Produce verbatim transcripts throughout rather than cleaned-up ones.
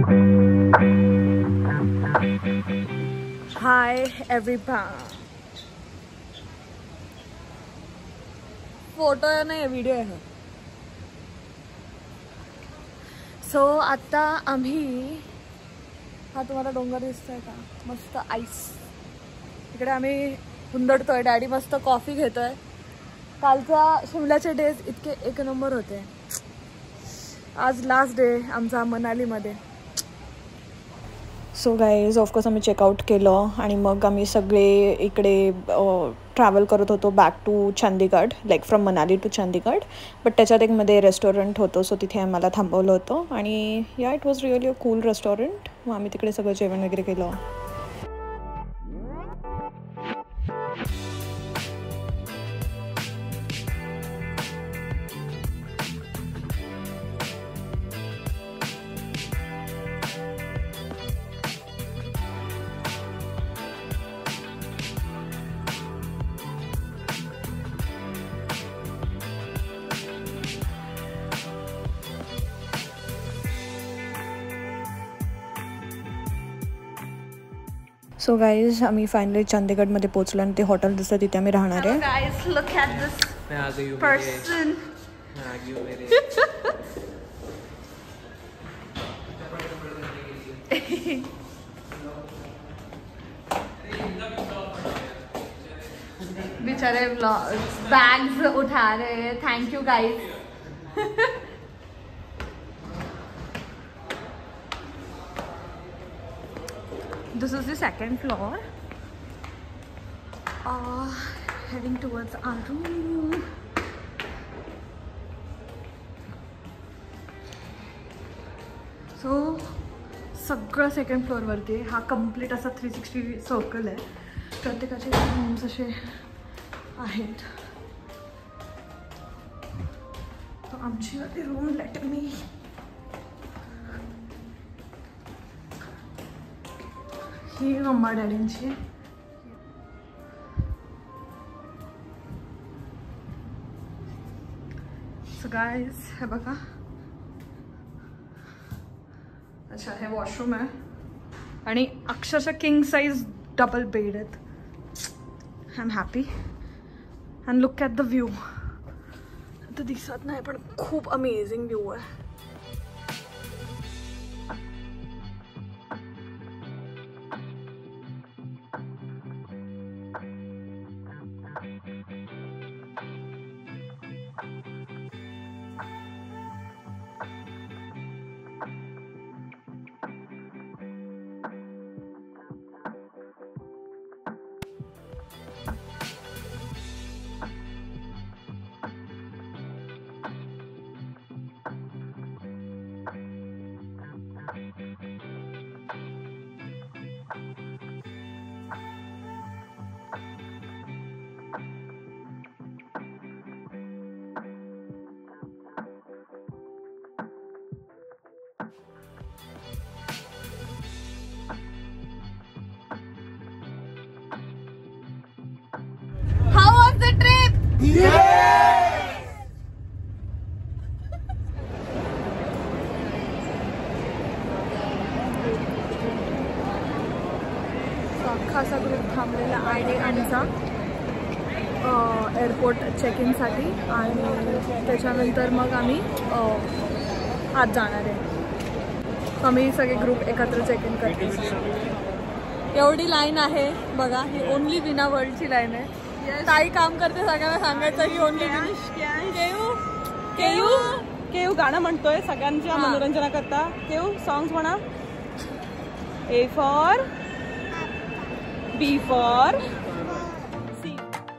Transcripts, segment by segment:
Hi everyone. Photo आहे ना, video आहे. सो आता आम्ही, हा तुम्हाला डोंगर दिसतोय का, मस्त आईस. इकडे आम्ही हुंदडतोय. डॅडी मस्त कॉफी घेतोय. कालचा शिमल्याचे डेज इतके एक नंबर होते. आज लास्ट डे आमचा मनालीमध्ये. सो गाईज ऑफकोर्स आम्ही चेकआउट केलं आणि मग आम्ही सगळे इकडे ट्रॅव्हल करत होतो back to Chandigarh, like from Manali to Chandigarh. But त्याच्यात एक मध्ये रेस्टॉरंट होतं, सो तिथे आम्हाला थांबवलं होतं. आणि या it was really a cool restaurant. मग आम्ही तिकडे सगळं जेवण वगैरे केलं. सो गाईज आम्ही फायनली चंदीगडमध्ये पोहोचलो आणि ते हॉटेल दिसतं, तिथे आम्ही राहणार आहे. Guys look at this person. बेचारे बैग्स उठा रहे हैं. Thank you guys. This is the second floor. Uh, heading towards our room. So, सगळं सेकंड फ्लोअरवरती आहे. हा कम्प्लीट असा थ्री सिक्स्टी सर्कल आहे. प्रत्येकाचे रूम्स असे आहेत. तर आमची रूम लेट मी ही मम्मा डॅडींची. सो गाईज हे बघा. अच्छा हे वॉशरूम आहे आणि अक्षरशः किंग साइज डबल बेड आहेत. I am happy. And look at the view. तर दिसत नाही पण खूप अमेझिंग व्ह्यू आहे. How was the trip? Yes! So, अख्खा असा ग्रुप थांबलेला आहे आमचा एअरपोर्ट चेक इन साठी. आणि त्याच्यानंतर मग आम्ही आत जाणार आहे. आम्ही सगळे ग्रुप एकत्र चेक इन करतो. एवढी लाईन आहे बघा. ही ओनली विना वर्ल्डची लाईन आहे. ताई काम करते सगळ्यांना सांगायचं की ओनली केयू केयू केयू गाणं म्हणतोय सगळ्यांच्या मनोरंजनाकरता. केयू सॉंग्स म्हणा. A for B for C.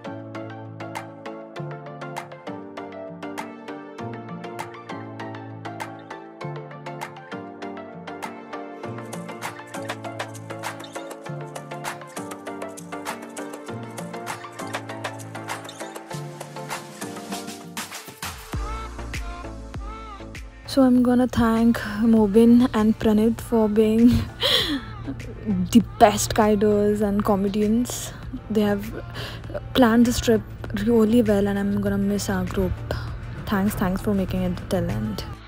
So I'm gonna thank Mobin and Pranit for being the best guiders and comedians. They have planned this trip really well and I'm gonna miss our group. Thanks, thanks for making it till end.